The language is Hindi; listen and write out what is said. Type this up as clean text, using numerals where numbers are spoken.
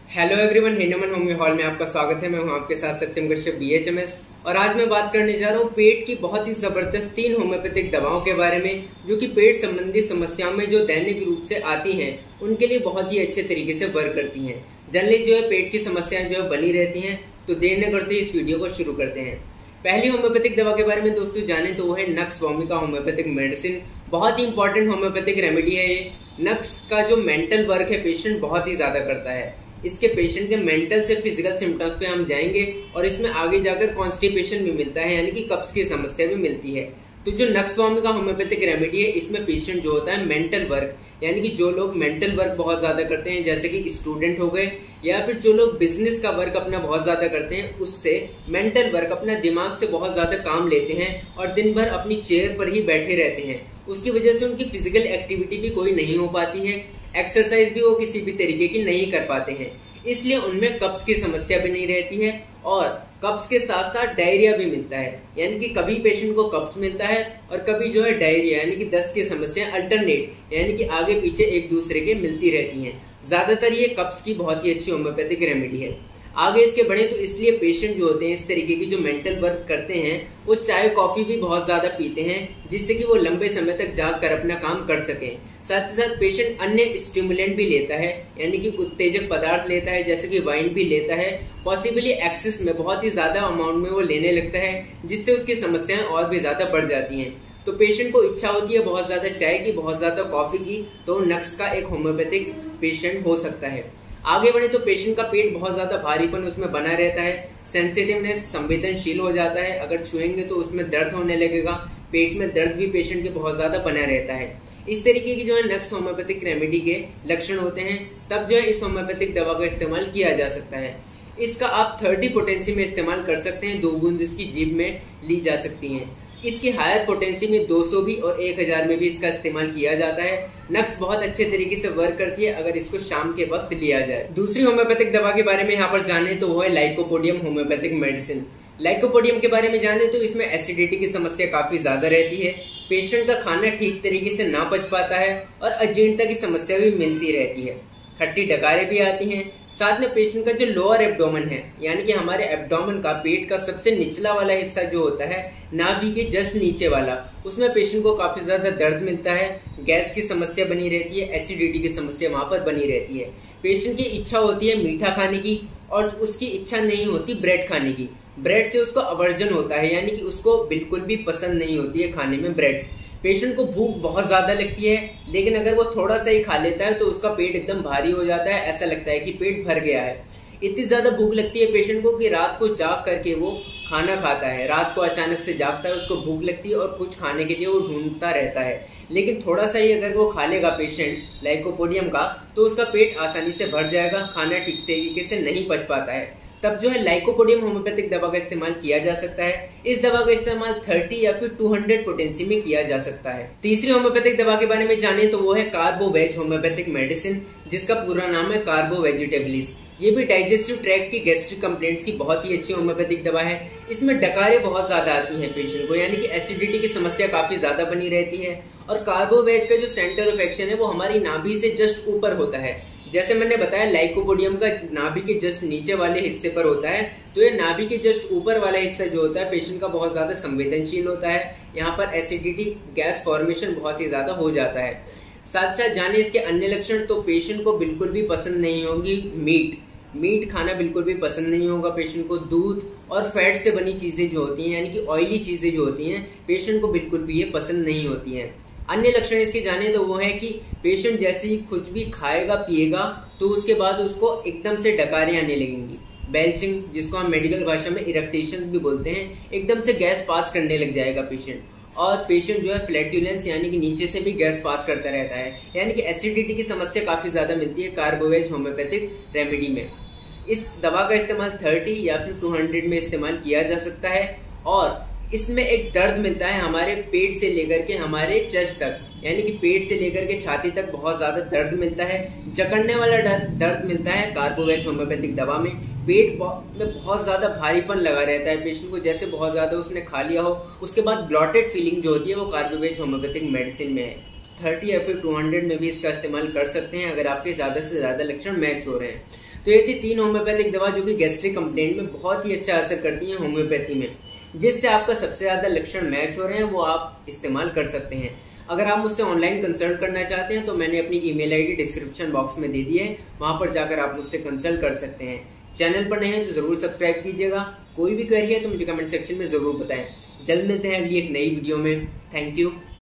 Hello everyone, Hahnemann homeo hall में आपका स्वागत है। मैं हूं आपके साथ सत्यम कश्यप BHMS और आज मैं बात करने जा रहा हूं पेट की बहुत ही जबरदस्त 3 होम्योपैथिक दवाओं के बारे में जो कि पेट संबंधी समस्याओं में जो दैनिक रूप से आती हैं उनके लिए बहुत ही अच्छे तरीके से वर्क करती हैं। जनरली जो है पेट की समस्याएं जो है बनी रहती हैं, तो देर न करते इस वीडियो को शुरू करते हैं। पहली होम्योपैथिक दवा के बारे में दोस्तों जाने तो वो है नक्स वोमिका होम्योपैथिक मेडिसिन। बहुत ही इंपॉर्टेंट होम्योपैथिक रेमेडी है ये। नक्स का जो मेंटल वर्क है पेशेंट बहुत ही ज्यादा करता है। इसके पेशेंट के मेंटल से फिजिकल सिम्टम्स पे हम जाएंगे और इसमें आगे जाकर कॉन्स्टिपेशन भी मिलता है, यानी कि कब्ज की समस्या भी मिलती है। तो जो नक्स वोमिका होम्योपैथिक रेमेडी है इसमें पेशेंट जो होता है मेंटल वर्क, यानी कि जो लोग मेंटल वर्क बहुत ज्यादा करते हैं जैसे कि स्टूडेंट हो गए या फिर जो लोग बिजनेस का वर्क अपना बहुत ज्यादा करते हैं, उससे मेंटल वर्क अपना दिमाग से बहुत ज्यादा काम लेते हैं और दिन भर अपनी चेयर पर ही बैठे रहते हैं। उसकी वजह से उनकी फिजिकल एक्टिविटी भी कोई नहीं हो पाती है, एक्सरसाइज भी वो किसी भी तरीके की नहीं कर पाते हैं, इसलिए उनमें कब्ज की समस्या भी नहीं रहती है और कब्ज के साथ साथ डायरिया भी मिलता है। यानी कि कभी पेशेंट को कब्ज मिलता है और कभी जो है डायरिया यानी कि दस्त की समस्या अल्टरनेट यानी कि आगे पीछे एक दूसरे के मिलती रहती हैं। ज्यादातर ये कब्ज की बहुत ही अच्छी होम्योपैथिक रेमेडी है। आगे इसके बढ़े तो इसलिए पेशेंट जो होते हैं इस तरीके की जो मेंटल वर्क करते हैं वो चाय कॉफी भी बहुत ज्यादा पीते हैं, जिससे कि वो लंबे समय तक जाग कर अपना काम कर सके। साथ ही साथ पेशेंट अन्य स्टिमुलेंट भी लेता है, यानी कि उत्तेजक पदार्थ लेता है जैसे कि वाइन भी लेता है, पॉसिबली एक्सेस में बहुत ही ज्यादा अमाउंट में वो लेने लगता है, जिससे उसकी समस्याएं और भी ज्यादा बढ़ जाती हैं। तो पेशेंट को इच्छा होती है बहुत ज्यादा चाय की, बहुत ज्यादा कॉफी की, तो नक्स का एक होम्योपैथिक पेशेंट हो सकता है। आगे बढ़े तो पेशेंट का पेट बहुत ज्यादा भारीपन उसमें बना रहता है, सेंसिटिवनेस संवेदनशील हो जाता है, अगर छुएंगे तो उसमें दर्द होने लगेगा, पेट में दर्द भी पेशेंट के बहुत ज्यादा बना रहता है। इस तरीके की जो है नक्स होम्योपैथिक रेमेडी के लक्षण होते हैं, तब जो है इस होम्योपैथिक दवा का इस्तेमाल किया जा सकता है। इसका आप 30 पोटेंसी में इस्तेमाल कर सकते हैं, 2 बूंद इसकी जीभ में ली जा सकती हैं। इसकी हायर पोटेंसी में 200 भी और 1000 में भी इसका इस्तेमाल किया जाता है। नक्स बहुत अच्छे तरीके से वर्क करती है अगर इसको शाम के वक्त लिया जाए। दूसरी होम्योपैथिक दवा के बारे में यहाँ पर जाने तो वो है लाइकोपोडियम होम्योपैथिक मेडिसिन। लाइकोपोडियम के बारे में जाने तो इसमें एसिडिटी की समस्या काफी ज्यादा रहती है, पेशेंट का खाना ठीक तरीके से ना पच पाता है और अजीर्णता की समस्या भी मिलती रहती है, खट्टी डकारें भी आती हैं। साथ में पेशेंट का जो लोअर एब्डोमेन है, यानी कि हमारे एब्डोमेन का पेट का सबसे निचला वाला हिस्सा जो होता है नाभि के जस्ट नीचे वाला, उसमें पेशेंट को काफी ज्यादा दर्द मिलता है, गैस की समस्या बनी रहती है, एसिडिटी की समस्या वहां पर बनी रहती है। पेशेंट की इच्छा होती है मीठा खाने की और उसकी इच्छा नहीं होती ब्रेड खाने की। ब्रेड से उसको अवर्जन होता है, यानी कि उसको बिल्कुल भी पसंद नहीं होती है खाने में ब्रेड। पेशेंट को भूख बहुत ज्यादा लगती है, लेकिन अगर वो थोड़ा सा ही खा लेता है तो उसका पेट एकदम भारी हो जाता है, ऐसा लगता है कि पेट भर गया है। इतनी ज्यादा भूख लगती है पेशेंट को कि रात को जाग करके वो खाना खाता है। रात को अचानक से जागता है, उसको भूख लगती है और कुछ खाने के लिए वो ढूंढता रहता है, लेकिन थोड़ा सा ही अगर वो खा लेगा पेशेंट लाइकोपोडियम का तो उसका पेट आसानी से भर जाएगा, खाना ठीक तरीके से नहीं पच पाता है। तब जो है लाइकोपोडियम होम्योपैथिक दवा का इस्तेमाल किया जा सकता है। इस दवा का इस्तेमाल 30 या फिर 200 पोटेंसी में किया जा सकता है। तीसरी होम्योपैथिक दवा के बारे में जाने तो वो है कार्बोवेज होम्योपैथिक मेडिसिन, जिसका पूरा नाम है कार्बो वेजिटेबलिस। ये भी डाइजेस्टिव ट्रैक्ट की गैस्ट्रिक कंप्लेंट्स की बहुत ही अच्छी होम्योपैथिक दवा है। इसमें डकारें बहुत ज्यादा आती हैं पेशेंट को, यानी कि एसिडिटी की समस्या काफी ज्यादा बनी रहती है और कार्बोवेज का जो सेंटर ऑफ एक्शन है वो हमारी नाभि से जस्ट ऊपर होता है। जैसे मैंने बताया लाइकोपोडियम का नाभि के जस्ट नीचे वाले हिस्से पर होता है, तो ये नाभि के जस्ट ऊपर वाला हिस्सा जो होता है पेशेंट का बहुत ज्यादा संवेदनशील होता है। यहाँ पर एसिडिटी गैस फॉर्मेशन बहुत ही ज्यादा हो जाता है। साथ साथ जाने इसके अन्य लक्षण तो पेशेंट को बिल्कुल भी पसंद नहीं होगी मीट खाना बिल्कुल भी पसंद नहीं होगा पेशेंट को। दूध और फैट से बनी चीजें जो होती हैं, यानी कि ऑयली चीजें जो होती हैं, पेशेंट को बिल्कुल भी ये पसंद नहीं होती हैं। अन्य लक्षण इसके जाने तो वो है कि पेशेंट जैसे ही कुछ भी खाएगा पिएगा तो उसके बाद उसको एकदम से डकारें आने लगेंगी, बेल्चिंग, जिसको हम मेडिकल भाषा में इरेक्टेशन भी बोलते हैं, एकदम से गैस पास करने लग जाएगा पेशेंट। और पेशेंट जो है फ्लैटुलेंस यानी कि नीचे से भी गैस पास करता रहता है, यानी कि एसिडिटी की समस्या काफी ज्यादा मिलती है कार्बोवेज होम्योपैथिक रेमेडी में। इस दवा का इस्तेमाल 30 या फिर 200 में इस्तेमाल किया जा सकता है और इसमें एक दर्द मिलता है हमारे पेट से लेकर के हमारे चेस्ट तक, यानी कि पेट से लेकर के छाती तक बहुत ज्यादा दर्द मिलता है, जकड़ने वाला दर्द मिलता है कार्बोवेज होम्योपैथिक दवा में। पेट में बहुत ज्यादा भारीपन लगा रहता है पेशेंट को, जैसे बहुत ज्यादा उसने खा लिया हो। उसके बाद ब्लॉटेड फीलिंग जो होती है वो कार्बोवेज होम्योपैथिक मेडिसिन में है। 30 या फिर 200 में भी इसका इस्तेमाल कर सकते हैं अगर आपके ज्यादा से ज्यादा लक्षण मैच हो रहे हैं। तो ये थी 3 होम्योपैथिक दवा जो कि गैस्ट्रिक कंप्लेंट में बहुत ही अच्छा असर करती हैं होम्योपैथी में, जिससे आपका सबसे ज़्यादा लक्षण मैच हो रहे हैं वो आप इस्तेमाल कर सकते हैं। अगर आप मुझसे ऑनलाइन कंसल्ट करना चाहते हैं तो मैंने अपनी ईमेल आईडी डिस्क्रिप्शन बॉक्स में दे दी है, वहां पर जाकर आप मुझसे कंसल्ट कर सकते हैं। चैनल पर नए हैं तो जरूर सब्सक्राइब कीजिएगा। कोई भी क्वेरी है तो मुझे कमेंट सेक्शन में जरूर बताएं। जल्द मिलते हैं अगली एक नई वीडियो में। Thank you.